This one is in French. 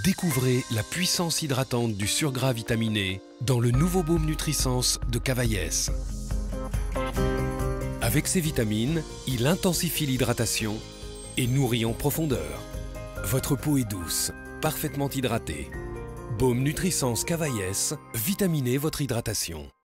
Découvrez la puissance hydratante du surgras vitaminé dans le nouveau baume Nutrisens de Cavaillès. Avec ses vitamines, il intensifie l'hydratation et nourrit en profondeur. Votre peau est douce, parfaitement hydratée. Baume Nutrisens Cavaillès, vitaminez votre hydratation.